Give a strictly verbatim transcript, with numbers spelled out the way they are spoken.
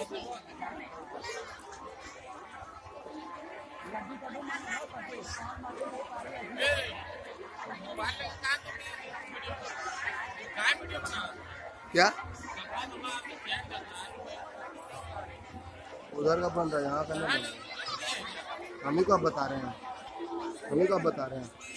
क्या उधर का बन रहा है, यहाँ का नहीं बन रहा। हम ही को आप बता रहे हैं, हम ही को आप बता रहे हैं।